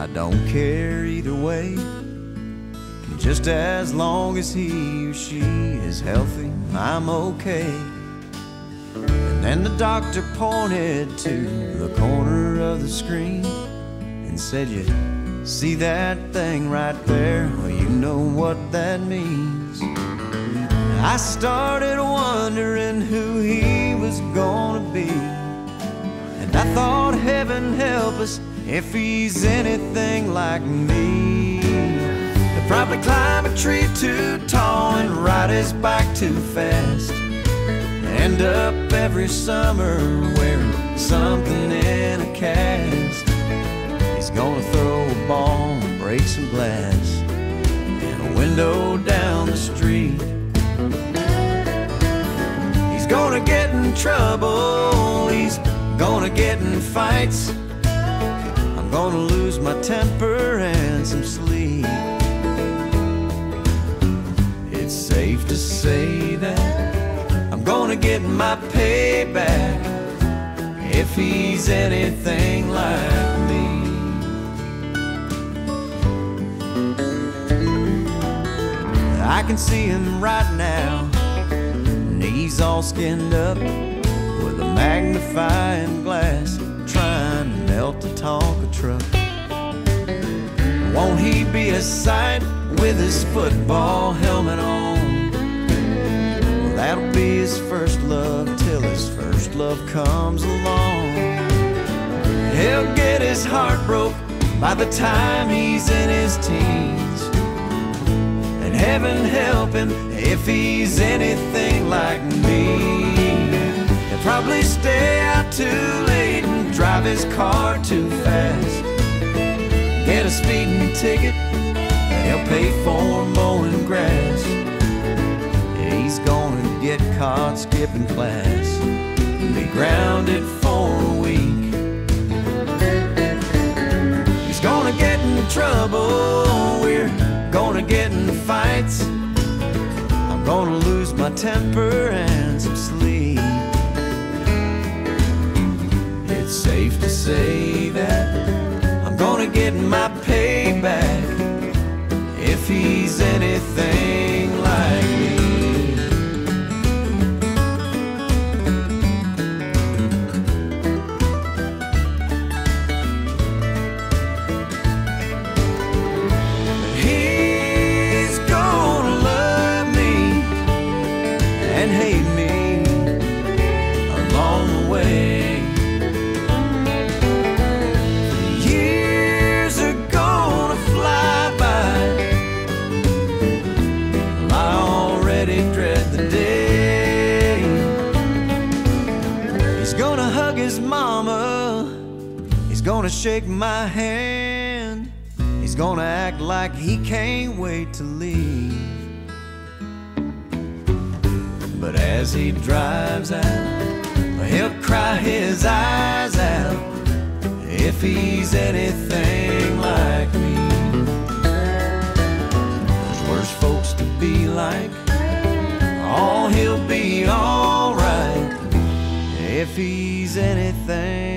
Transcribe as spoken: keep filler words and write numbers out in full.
I don't care either way. Just as long as he or she is healthy, I'm okay. And then the doctor pointed to the corner of the screen and said, "You see that thing right there? Well, you know what that means." I started wondering who he was gonna be, and I thought, heaven help us if he's anything like me. He'll probably climb a tree too tall and ride his bike too fast, end up every summer wearing something in a cast. He's gonna throw a ball and break some glass in a window down the street. He's gonna get in trouble, he's gonna get in fights. I'm gonna lose my temper and some sleep. It's safe to say that I'm gonna get my payback if he's anything like me. I can see him right now, and he's all skinned up with a magnifying glass, trying to melt a Tonka truck. Won't he be a sight with his football helmet on? Well, that'll be his first love till his first love comes along. He'll get his heart broke by the time he's in his teens, and heaven help him if he's anything like me. He'll probably stay out too late and drive his car too fast, get a speeding ticket and he'll pay for mowing grass. He's gonna get caught skipping class and be grounded for a week. He's gonna get in trouble, we're gonna get in fights. I'm gonna lose my temper and some sleep. It's safe to say that I'm gonna get my payback if he's anything like me. He's gonna love me and hate me along the way. Dread the day he's gonna hug his mama, he's gonna shake my hand, he's gonna act like he can't wait to leave. But as he drives out, he'll cry his eyes out if he's anything like me. There's worse folks to be like, oh, he'll be alright if he's anything